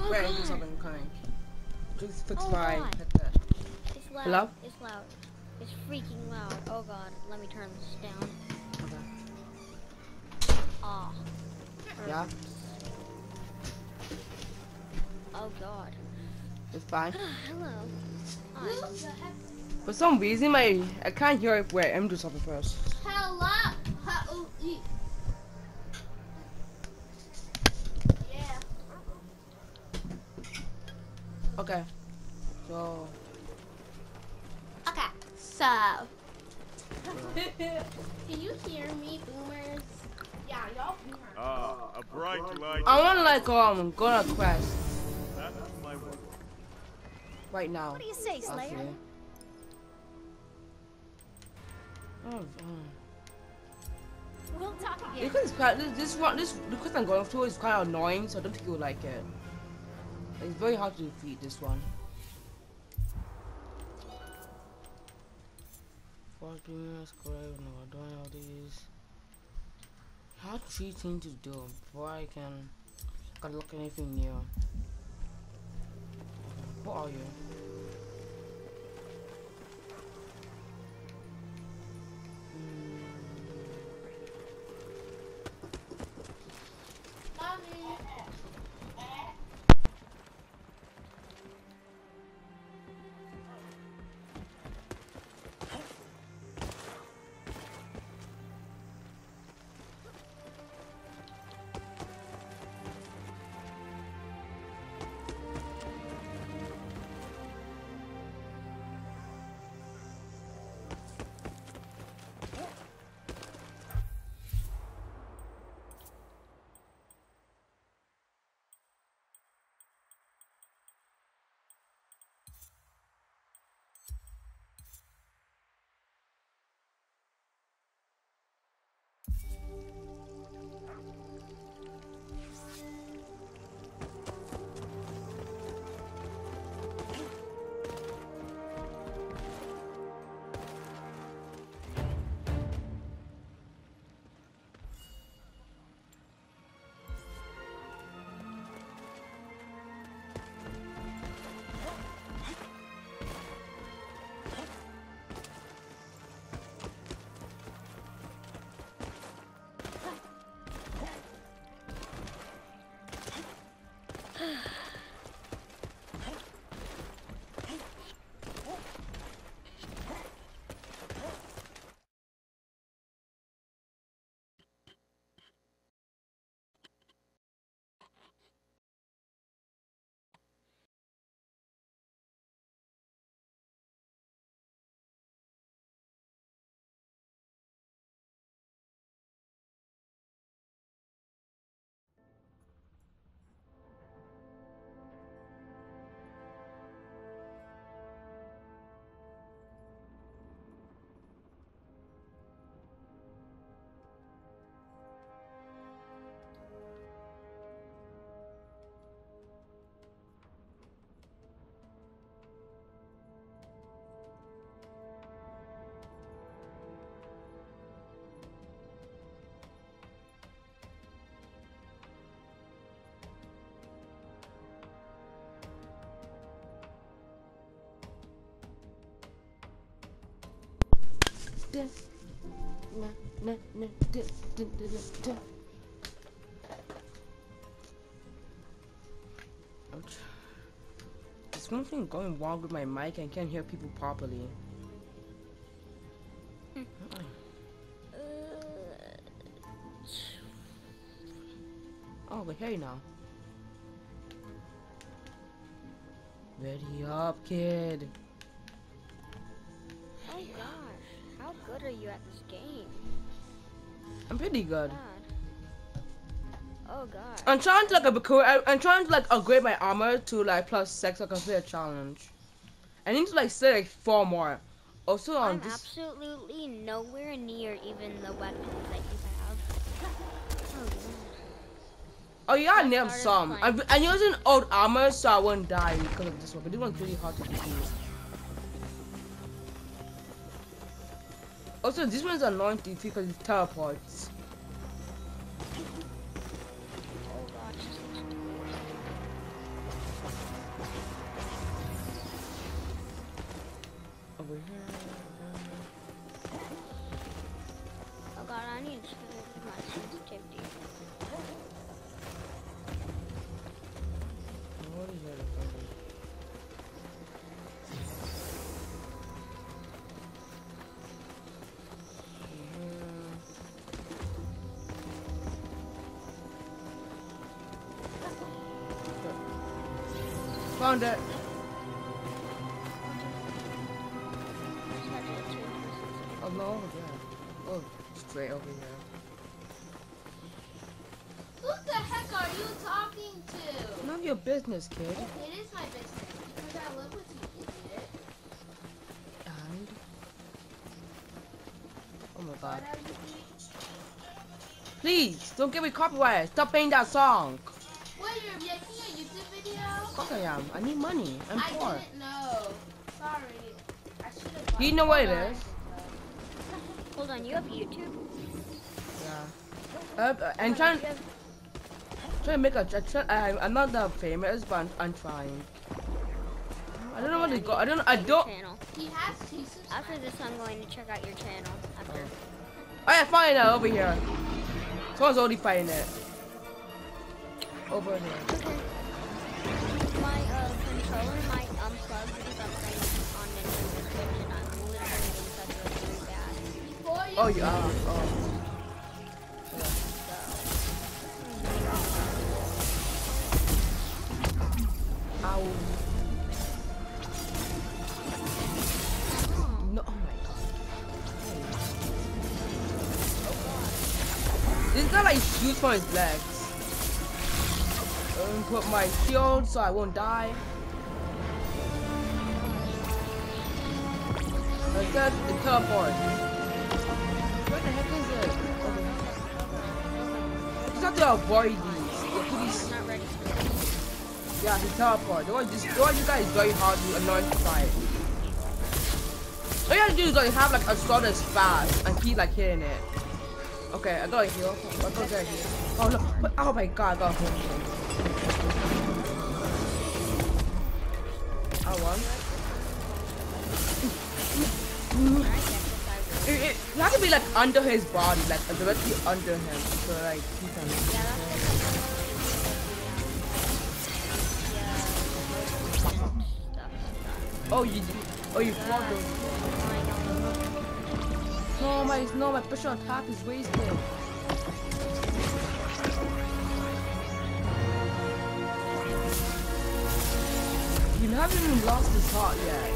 Wait, I do something coming. Just fix Oh, my God. headset. It's loud. Hello? It's loud. It's freaking loud. Oh god, let me turn this down. Okay. Ah. Yeah? Oh god. It's fine. Hello. Hi. For some reason, I can't hear it. Wait, let me do something first. Hello. Yeah. Okay. So. Okay. So. Can you hear me, boomers? Yeah, y'all boomers. A bright light. I want to go on a quest That's my work. right now. What do you say, Slayer? Actually. Oh, We'll talk again. because the quest I'm going through is kind of annoying, so I don't think you would like it. It's very hard to defeat this one. 40 minutes, correct. No, I'm doing all these. I have 3 things to do before I can look at anything new. What are you? Mommy. There's one thing going wrong with my mic. I can't hear people properly. Oh, but hey now. Ready up, kid. Oh gosh, how good are you at this game? I'm pretty good. God. Oh god. I'm trying to I'm trying to upgrade my armor to +6 so I can play a challenge. I need to say 4 more. Also on I'm this. absolutely nowhere near even the weapons that you have. Oh god. Oh yeah, I I named started some. playing. I'm using old armor so I won't die because of this one. But this one's really hard to defeat. Also, this one's annoying to defeat because it teleports. Oh gosh. over here. Oh god, I need to change my sensitivity. What is that? Found it. Oh no, over there. Oh, straight over here. Who the heck are you talking to? None of your business, kid. It is my business because I live with you, idiot. And oh my What god. are you doing? Please, don't give me copyright. Stop playing that song. What, you're making a YouTube video? Of course I am. I need money. I'm I poor. didn't know. Sorry. I should have. Do you know what it is? Hold on, you have YouTube? Yeah. And trying to make a. I'm not that famous, but I'm trying. I don't know what to go. I don't. Channel. He has 2 subscribers. After this, I'm going to check out your channel. After. Oh yeah, find it over here. Someone's already fighting it. Over here. Okay. My controller might unplug because I'm playing on Nintendo Switch and I'm literally getting such a really bad. Before you Oh, you are. Oh. Ow. No, oh my god. This guy like shoots from his legs. Put my shield so I won't die. Like that, the teleport. Where the heck is it? Okay. Just have to avoid these. I'm not ready for this. Yeah, he teleport. The one you guys is very hard to annoy to fight. All you have to do is like have like a sword that's fast and keep like hitting it. Okay, I got a heal. I got a heal. Oh no! Oh my god! I got a heal. I won. It has to be like under his body, like directly under him, so like he can. Oh, you fought those. No, my special attack is wasted. You haven't even lost his heart yet.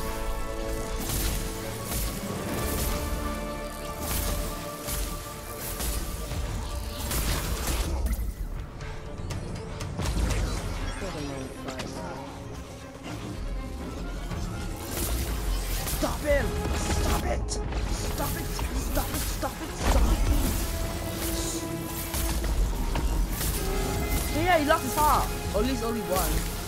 Stop him! Stop it! Stop it! Stop it! Stop it! Stop it! Yeah, he lost his heart. Or at least only one.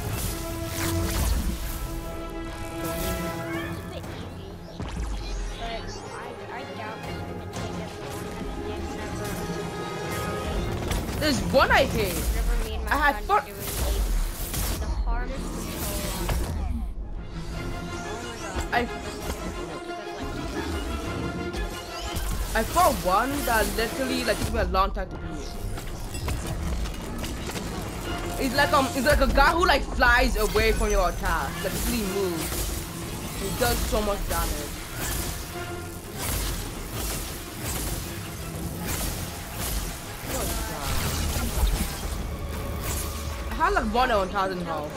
There's one I hate. I had fun. The hardest control on I fought one that literally like took me a long time to beat. It's like a guy who like flies away from your attack, like really moves. He does so much damage. I had like 1,000 health.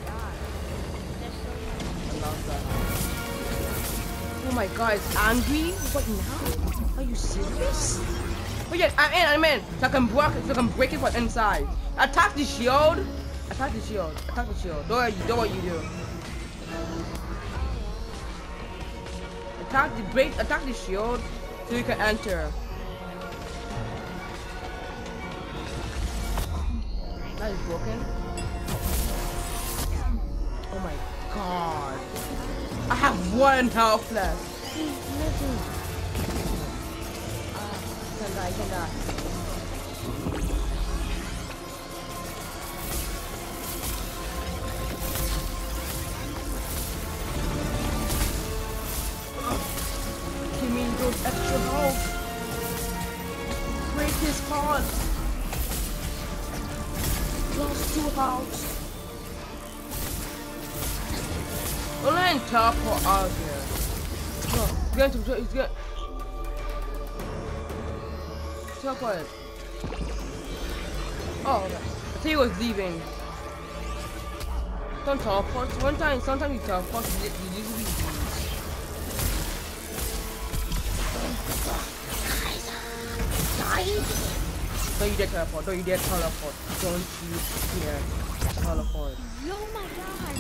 Oh my god, it's angry? What now? Are you serious? Oh yeah, I'm in. So I can break it from inside. Attack the shield. Attack the shield. Attack the shield. Do what you do. Attack the shield so you can enter. That is broken. Oh my god. I have 1 health left. Can die. house. Only in teleport out here. No, he's get. Teleport. Oh, okay. I think he was leaving. Don't teleport. Sometimes you teleport, you usually lose. Don't you dare teleport. Don't you dare teleport. Don't you dare teleport. Oh my gosh.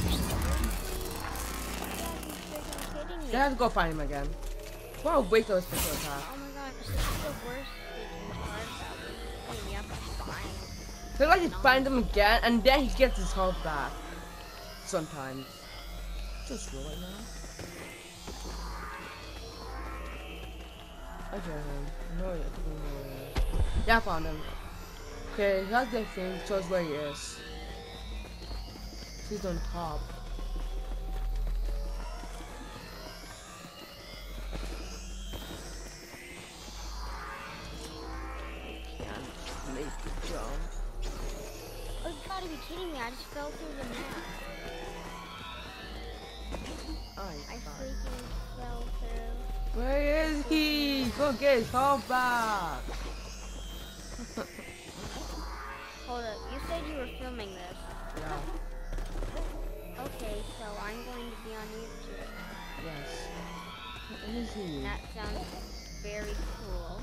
They have to go find him again. What a waste of a special attack. Oh my god, this is the worst freaking part about it. You have to find. So like you find him again and then he gets his health back. Sometimes. Just roll it now. I got him. No, yeah, I found him. Okay, that's the thing. Shows where he is. He's on top. Make the jump. Oh, you gotta be kidding me. I just fell through the map. I freaking fell through. Where is he? Go get his health back. Hold up. You said you were filming this. Yeah. Okay, so I'm going to be on YouTube. Yes. Where is he? That sounds very cool.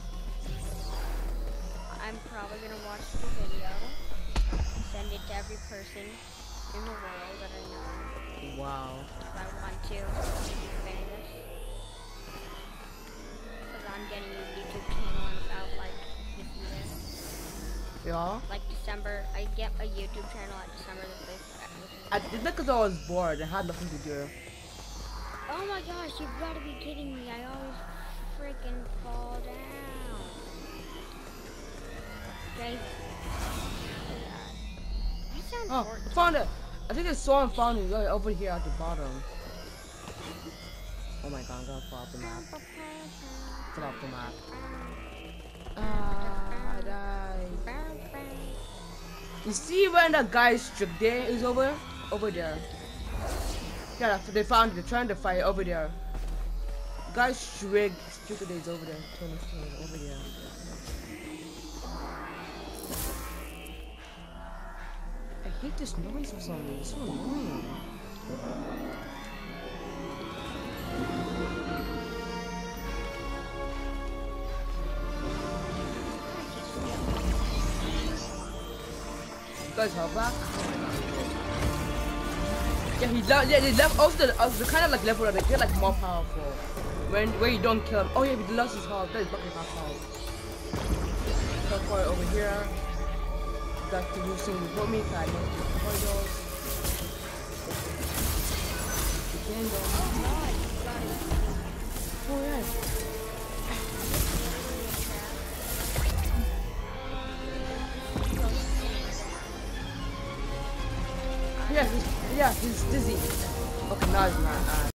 I'm probably going to watch the video. Send it to every person in the world that I know. Wow. If I want to be famous. Because I'm getting a YouTube channel in about like this year. Yeah? Like December. I get a YouTube channel at December the 5th. I did that because I was bored and had nothing to do. Oh my gosh, you've got to be kidding me. I always freaking fall down. Okay. You sound Oh, short. I found it. I think I saw and found it right over here at the bottom. Oh my god, I'm gonna fall off the map. Fall off the map. Ah, I died. You see when that guy's trick there is over there. Yeah, they found it. They're trying to fight over there. Guy's trick there is over there. Turn over there. I hate this noise for some reason. It's so annoying. Guys, how back? Yeah, he left. Also, the kind of like level that they get like more powerful when you don't kill him. Oh yeah, he lost his health. That is fucking half health. Teleport over here. Got to do something before me. I know the corridors. Again, oh yeah. Yeah, he's dizzy. Okay, now he's not.